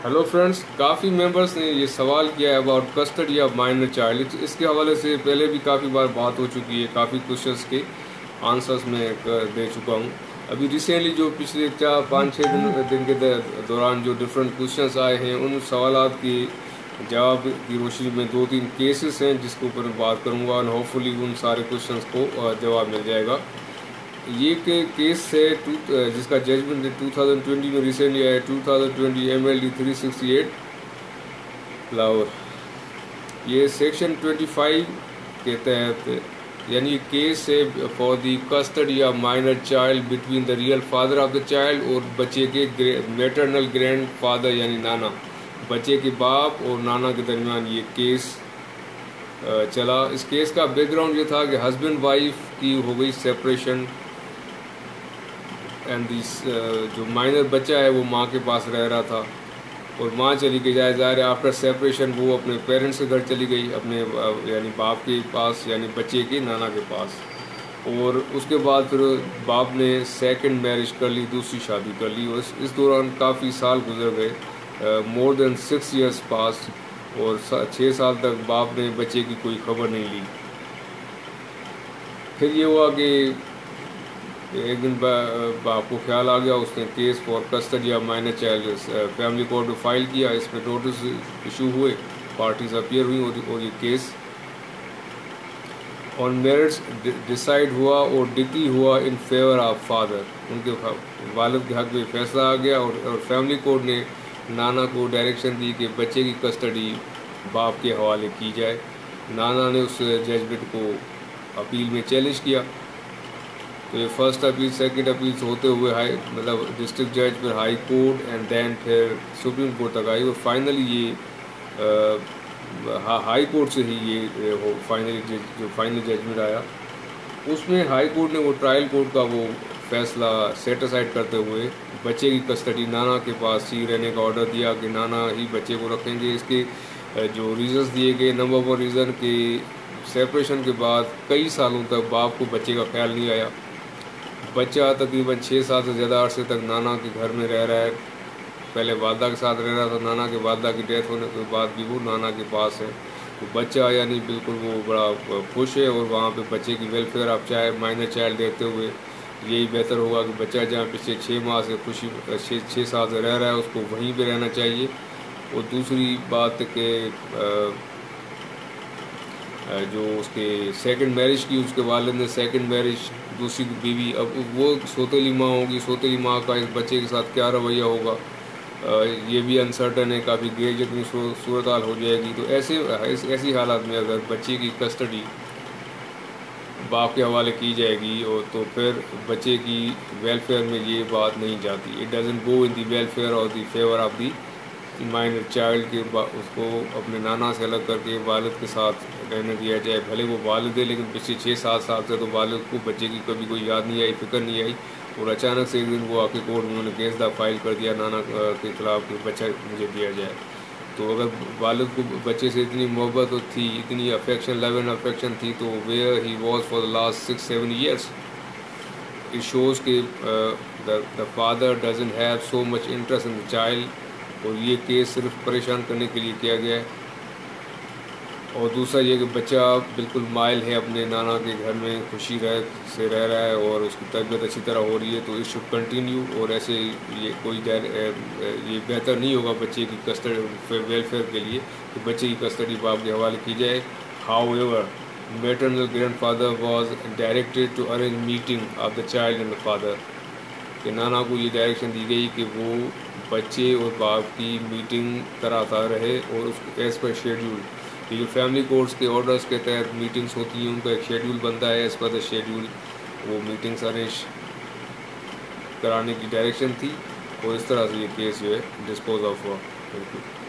Hello friends, काफ़ी members ने ये सवाल किया है about custody of minor child. इसके हवाले से पहले भी काफ़ी बार बात हो चुकी है, काफ़ी क्वेश्चंस के आंसर्स मैं दे चुका हूँ। अभी रिसेंटली जो पिछले 4-5-6 दिन के दौरान जो डिफरेंट क्वेश्चंस आए हैं, उन सवालात के जवाब की रोशनी में 2-3 केसेस हैं जिसके ऊपर मैं बात करूँगा और होपफुली उन सारे क्वेश्चंस को जवाब मिल जाएगा। ये केस है जिसका जजमेंट 2020 में रिसेंटली आया, 2020 MLD 368 लाहौर। ये सेक्शन 25 के तहत यानी केस है for the custody of minor child between the real father of the child और बच्चे के मैटरनल ग्रैंड फादर यानी नाना, बच्चे के बाप और नाना के दरमियान ये केस चला। इस केस का बैकग्राउंड ये था कि हस्बैंड वाइफ की हो गई सेपरेशन एंड दिस जो माइनर बच्चा है वो माँ के पास रह रहा था और माँ चली गई। ज़ाहिर है आफ्टर सेपरेशन वो अपने पेरेंट्स के घर चली गई, अपने यानी बाप के पास, यानी बच्चे के नाना के पास। और उसके बाद फिर बाप ने सेकंड मैरिज कर ली, दूसरी शादी कर ली और इस दौरान काफ़ी साल गुजर गए, मोर देन 6 years पास, और 6 साल तक बाप ने बच्चे की कोई खबर नहीं ली। फिर ये हुआ कि एक दिन बाप को ख्याल आ गया, उसने case for custody of minor child family court में फाइल किया। इस पर नोटिस इशू हुए, पार्टीज अपीयर हुई और ये केस ऑन मेरिट्स डिसाइड हुआ और डिक्री हुआ इन फेवर ऑफ फादर। उनके वालिद के हक में फैसला आ गया और फैमिली कोर्ट ने नाना को डायरेक्शन दी कि बच्चे की कस्टडी बाप के हवाले की जाए। नाना ने उस जजमेंट को अपील में चैलेंज किया। तो ये फर्स्ट अपील, सेकंड अपील होते हुए मतलब डिस्ट्रिक्ट जज, फिर हाई कोर्ट एंड देन फिर सुप्रीम कोर्ट तक आई और फाइनली ये हाई कोर्ट से ही ये फाइनली जो फाइनल जजमेंट आया, उसमें हाई कोर्ट ने वो ट्रायल कोर्ट का वो फैसला सेट असाइड करते हुए बच्चे की कस्टडी नाना के पास ही रहने का ऑर्डर दिया कि नाना ही बच्चे को रखेंगे। इसके जो रीज़न्स दिए गए, नंबर 1 रीज़न कि सेपरेशन के बाद कई सालों तक बाप को बच्चे का ख्याल नहीं आया। बच्चा तकरीबन 6 साल से ज़्यादा अरसे तक नाना के घर में रह रहा है। पहले वालदा के साथ रह रहा था, नाना के वालदा की डेथ होने के बाद भी वो नाना के पास है। तो बच्चा यानी बिल्कुल वो बड़ा खुश है और वहाँ पे बच्चे की वेलफेयर आप चाहे माइनर चाइल्ड देखते हुए यही बेहतर होगा कि बच्चा जहाँ पिछले 6 माह से खुशी 6 साल से रह रहा है उसको वहीं पे रहना चाहिए। और दूसरी बात कि जो उसके सेकंड मैरिज की, उसके वालिद ने सेकंड मैरिज, दूसरी बीवी, अब वो सौतेली माँ होगी, सौतेली माँ का इस बच्चे के साथ क्या रवैया होगा ये भी अनसर्टन है, काफ़ी गैरजतनी सूरत हाल हो जाएगी। तो ऐसी हालात में अगर बच्चे की कस्टडी बाप के हवाले की जाएगी और तो फिर बच्चे की वेलफेयर में ये बात नहीं जाती। It doesn't go in the welfare और the favour of the minor child के उसको अपने नाना से अलग करके वालिद के साथ रहने दिया जाए। भले वो वालिद है लेकिन पिछले 6-7 साल से तो वालिद को बच्चे की कभी कोई याद नहीं आई, फिक्र नहीं आई और अचानक से एक दिन वो आके कोर्ट में उन्होंने केस फाइल कर दिया नाना के खिलाफ कि बच्चा मुझे दिया जाए। तो अगर वालिद को बच्चे से इतनी मोहब्बत थी, इतनी अफेक्शन, लव एंड अफेक्शन थी, तो where he was for the last 6-7 years, it shows कि the father doesn't have so much interest in the child. और ये केस सिर्फ परेशान करने के लिए किया गया है। और दूसरा ये कि बच्चा बिल्कुल माइल है, अपने नाना के घर में खुशी से रह रहा है और उसकी तबीयत अच्छी तरह हो रही है, तो इट शुड कंटिन्यू। और ऐसे ये ये बेहतर नहीं होगा बच्चे की कस्टडी वेलफेयर के लिए कि बच्चे की कस्टडी बाप के हवाले की जाए। However maternal grandfather was directed to arrange meeting of the child and the father, कि नाना को ये डायरेक्शन दी गई कि वो बच्चे और बाप की मीटिंग कराता रहे और उसको एज़ पर शेड्यूल, ये जो फैमिली कोर्ट्स के ऑर्डर्स के तहत मीटिंग्स होती हैं उनका एक शेड्यूल बनता है, एज़ पर द शेड्यूल वो मीटिंग्स अरेंज कराने की डायरेक्शन थी। और इस तरह से ये केस जो है डिस्पोज ऑफ हुआ। Thank you.